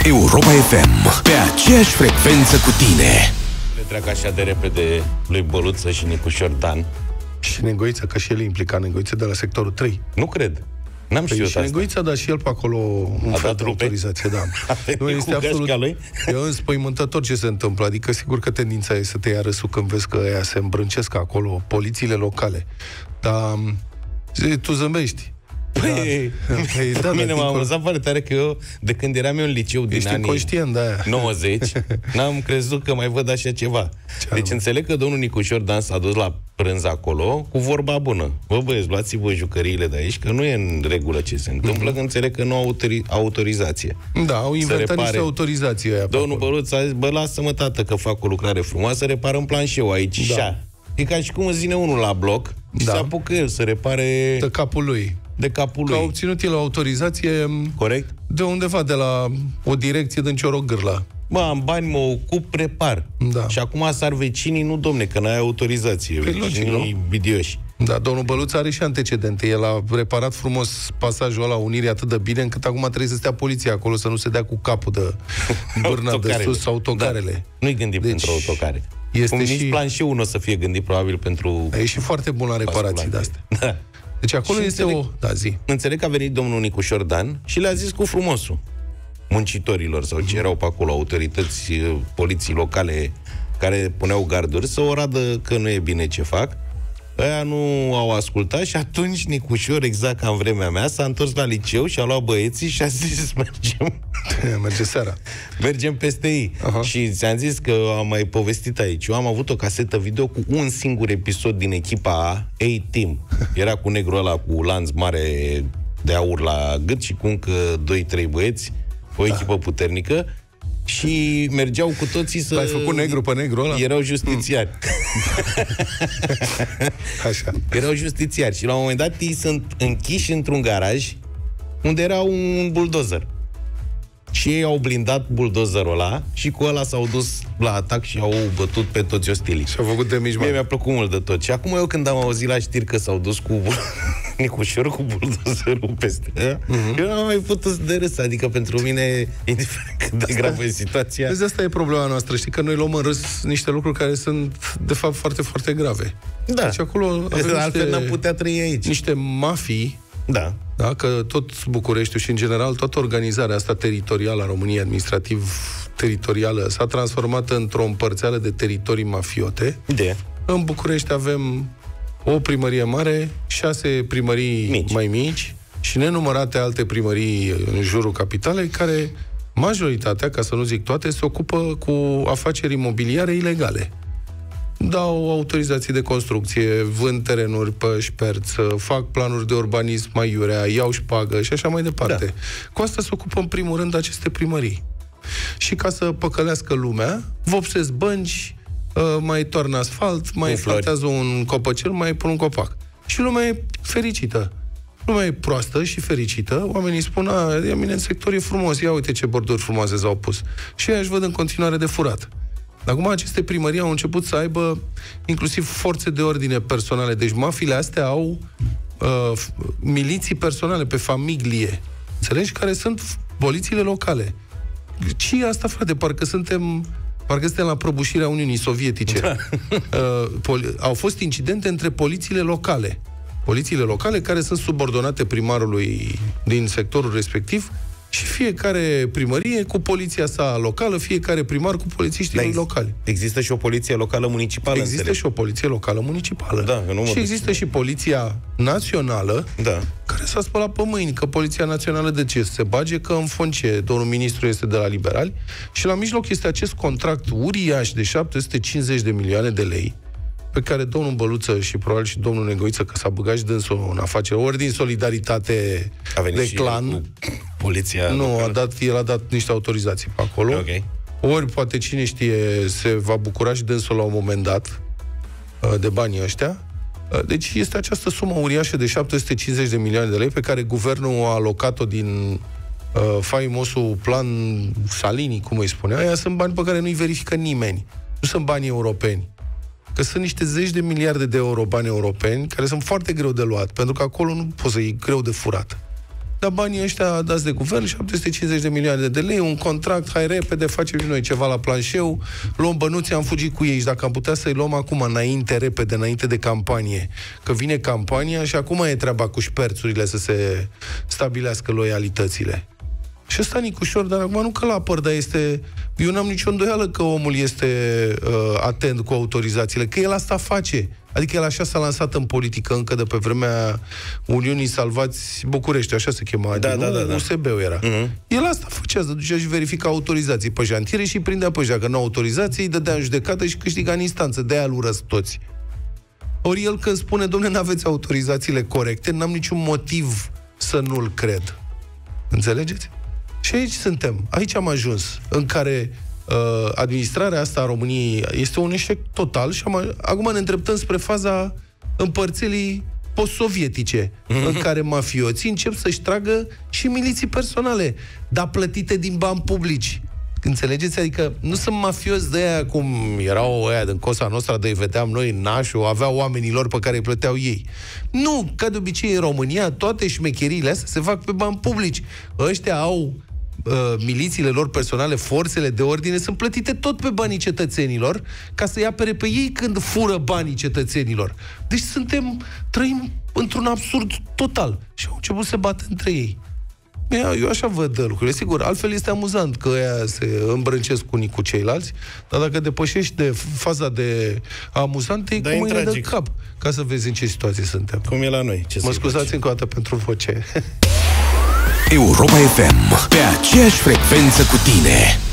Europa FM, pe aceeași frecvență cu tine. Le treacă așa de repede lui Băluță și Nicușor Dan. Și Negoiță, că și el e implicat, Negoiță de la sectorul 3. Nu cred. N-am știut Și asta. Negoiță a dat și el pe acolo un fel de autorizație, da. Nu este absolut înspăimântător ce se întâmplă. Adică sigur că tendința e să te ia râsul când vezi că ăia se îmbrâncesc acolo, polițiile locale. Dar tu zâmbești. Păi, da, mine m-a amuzat foarte tare că eu, de când eram eu în liceu din anii 90, n-am crezut că mai văd așa ceva. Deci înțeleg că domnul Nicușor Dan s-a dus la prânz acolo cu vorba bună. Bă, băieți, luați-vă jucăriile de aici, că nu e în regulă ce se întâmplă, că înțeleg că nu au autorizație. Da, au inventat niște autorizații aia. Domnul Băluț a zis, bă, lasă-mă, tată, că fac o lucrare frumoasă, repar în planșeu aici. Da. E ca și cum îți vine unul la bloc și se apucă el să repare de capul lui. De capul lui. Că a obținut el o autorizație. Corect? De undeva, de la o direcție din Ciorogârla. Bă, am bani, mă ocup, repar. Da. Și acum sar vecinii, nu, domne, că n-ai autorizație. Vecinii bidioși. Da, domnul Băluț are și antecedente. El a reparat frumos pasajul ăla Unirii atât de bine, încât acum trebuie să stea poliția acolo, să nu se dea cu capul de bârna de sus autocarele. Da. Nu-i gândit pentru autocare. Este cum și nici planșeul nu o să fie gândit probabil pentru... E și foarte bun la reparații de-astea. Da. Deci acolo și este o... Da, zi. Înțeleg că a venit domnul Nicușor Dan și le-a zis cu frumosul muncitorilor sau ce erau pe acolo, autorități, poliții locale care puneau garduri, să o radă că nu e bine ce fac. Aia nu au ascultat și atunci Nicușor, exact ca în vremea mea, s-a întors la liceu și a luat băieții și a zis, merge seara. Mergem peste ei. Și ți-am zis că am mai povestit aici. Eu am avut o casetă video cu un singur episod din echipa A-Team. Era cu negrul ăla cu lanț mare de aur la gât și cu încă 2-3 băieți, o echipă puternică. Și mergeau cu toții să... L-ai făcut negru pe negru ăla? Erau justițiari. Așa. Erau justițiari. Și la un moment dat ei sunt închiși într-un garaj unde era un buldozer. Și ei au blindat buldozerul ăla și cu ăla s-au dus la atac și au bătut pe toți ostilii. Și au făcut de mici. Mi-a plăcut mult de tot. Și acum eu când am auzit la știri că s-au dus cu Nicușor cu buldozerul peste eu n-am mai putut de râs. Adică pentru mine, indiferent cât de gravă e situația... Vezi, asta e problema noastră. Știi că noi luăm în râs niște lucruri care sunt, de fapt, foarte, foarte grave. Da. Deci acolo altfel n-am putea trăi aici. Niște mafii. Da. Da, că tot Bucureștiul și, în general, toată organizarea asta teritorială a României, administrativ-teritorială, s-a transformat într-o împărțeală de teritorii mafiote. În București avem o primărie mare, 6 primării mai mici și nenumărate alte primării în jurul capitalei, care, majoritatea, ca să nu zic toate, se ocupă cu afaceri imobiliare ilegale. Dau autorizații de construcție, vând terenuri pe șperț, fac planuri de urbanism mai iurea, iau șpagă și așa mai departe. Da. Cu asta se ocupă în primul rând aceste primării. Și ca să păcălească lumea, vopsesc bănci, mai toarnă asfalt, mai plantează un copăcel, mai pun un copac. Și lumea e fericită. Lumea e proastă și fericită. Oamenii spun, mine în sector e frumos, ia uite ce borduri frumoase s-au pus. Și ei își văd în continuare de furat. Acum aceste primării au început să aibă inclusiv forțe de ordine personale. Deci mafiile astea au miliții personale pe familie. Înțelegi? Care sunt polițiile locale. Ce asta, frate? Parcă suntem la prăbușirea Uniunii Sovietice. Da. Au fost incidente între polițiile locale. Polițiile locale care sunt subordonate primarului din sectorul respectiv și fiecare primărie cu poliția sa locală, fiecare primar cu polițiștii locali. Există și o poliție locală municipală. Există și o poliție locală municipală. Da, și există și poliția națională, care s-a spălat pe mâini, că poliția națională de ce se bage, că în fond ce domnul ministru este de la liberali și la mijloc este acest contract uriaș de 750 de milioane de lei pe care domnul Băluță și probabil și domnul Negoiță, că s-a băgat și dânsul în afacere, ori din solidaritate de clan, poliția el a dat niște autorizații pe acolo, ori poate cine știe se va bucura și dânsul la un moment dat de banii ăștia. Deci este această sumă uriașă de 750 de milioane de lei pe care guvernul a alocat-o din faimosul plan Salini, cum îi spunea. Aia sunt bani pe care nu-i verifică nimeni. Nu sunt bani europeni. Că sunt niște zeci de miliarde de euro bani europeni care sunt foarte greu de luat, pentru că acolo nu poți să iei, greu de furat. dar banii ăștia dați de guvern, 750 de milioane de lei, un contract, hai repede, facem și noi ceva la planșeu, luăm bănuții, am fugit cu ei și dacă am putea să-i luăm acum, înainte, repede, înainte de campanie, că vine campania și acum e treaba cu șperțurile să se stabilească loialitățile. Și ăsta Nicușor, dar acum nu că l-apăr, dar este... Eu n-am nicio îndoială că omul este atent cu autorizațiile, că el asta face. Adică el așa s-a lansat în politică încă de pe vremea Uniunii Salvați București, așa se chema, da. USB-ul era. El asta făcea, să ducea și verifica autorizații pe jantiere și prindea pe ăștia, că nu autorizații, îi dădea în judecată și câștiga în instanță. De-aia îl urăsc toți. Ori el când spune, dom'le, n-aveți autorizațiile corecte, n-am niciun motiv să nu-l cred. Înțelegeți? Și aici suntem. Aici am ajuns, în care administrarea asta a României este un eșec total și acum ne îndreptăm spre faza împărțelii post-sovietice, în care mafioții încep să-și tragă și miliții personale, dar plătite din bani publici. Înțelegeți? Adică nu sunt mafioți de aia cum erau aia din Cosa Nostra, de-i vedeam noi în nașul, aveau oamenii lor pe care îi plăteau ei. Nu, ca de obicei în România, toate șmecheriile astea se fac pe bani publici. Ăștia au milițiile lor personale, forțele de ordine, sunt plătite tot pe banii cetățenilor ca să-i apere pe ei când fură banii cetățenilor. Deci trăim într-un absurd total. Și au început să se bată între ei. Eu așa văd lucrurile. Sigur, altfel este amuzant că ăia se îmbrâncesc unii cu ceilalți, dar dacă depășești de faza de amuzant, e cu mâine de cap, ca să vezi în ce situație suntem. Cum e la noi. Mă scuzați încă o dată pentru voce. Europa FM, pe aceeași frecvență cu tine.